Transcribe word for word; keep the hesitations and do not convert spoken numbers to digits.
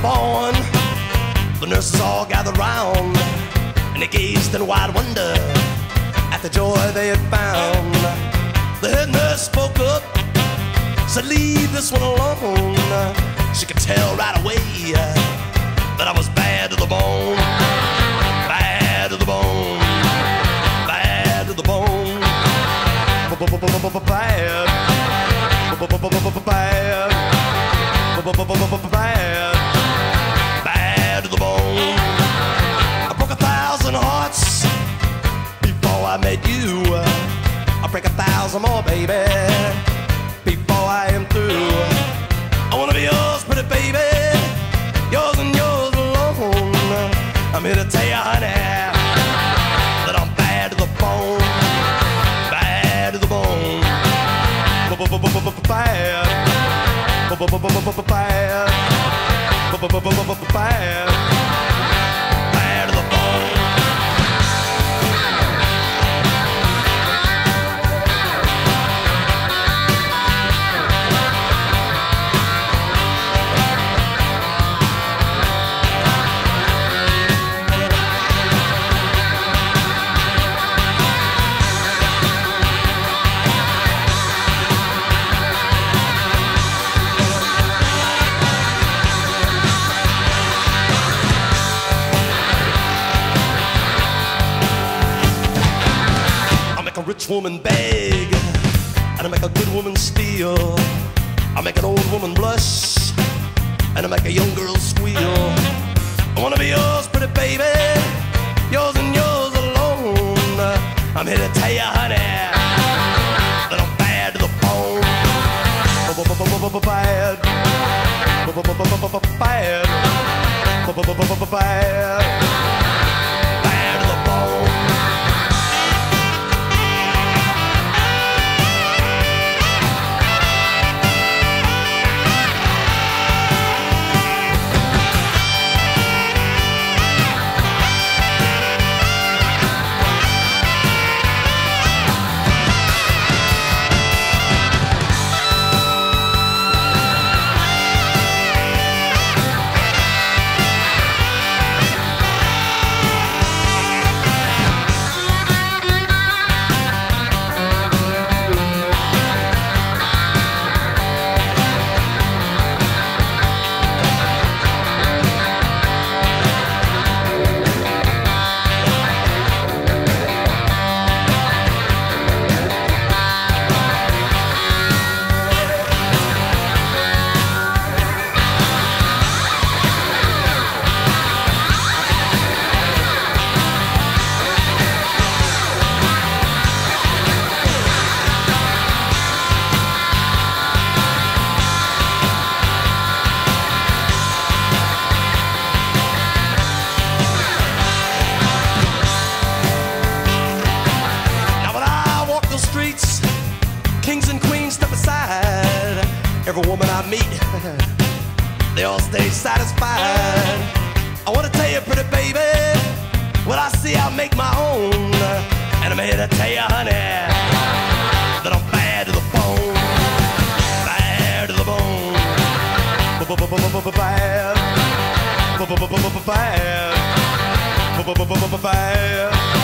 born, the nurses all gathered round, and they gazed in wide wonder at the joy they had found. The head nurse spoke up, said, "Leave this one alone." She could tell right away that I was bad to the bone, bad to the bone, bad to the bone, bad, bad, bad, bad to the bone. I broke a thousand hearts before I met you. I'll break a thousand more, baby, before I am through. I wanna be yours, pretty baby, yours and yours alone. I'm here to tell you, honey, that I'm bad to the bone, bad to the bone, bad, bad, bad, bad to the bone. A rich woman beg, and I make a good woman steal. I make an old woman blush, and I make a young girl squeal. I wanna be yours, pretty baby, yours and yours alone. I'm here to tell you, honey, that I'm bad to the bone, bad, bad, bad, bad to the bone. Kings and queens step aside. Every woman I meet, they all stay satisfied. I wanna tell you, pretty baby, what I see I'll make my own. And I'm here to tell you, honey, that I'm bad to the bone, bad to the bone, bad, bad, bad, bad.